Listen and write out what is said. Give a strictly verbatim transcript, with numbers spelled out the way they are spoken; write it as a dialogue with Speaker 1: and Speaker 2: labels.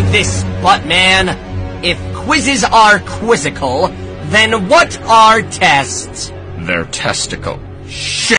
Speaker 1: this, Buttman. If quizzes are quizzical, then what are tests?
Speaker 2: They're testicle.
Speaker 1: Shit!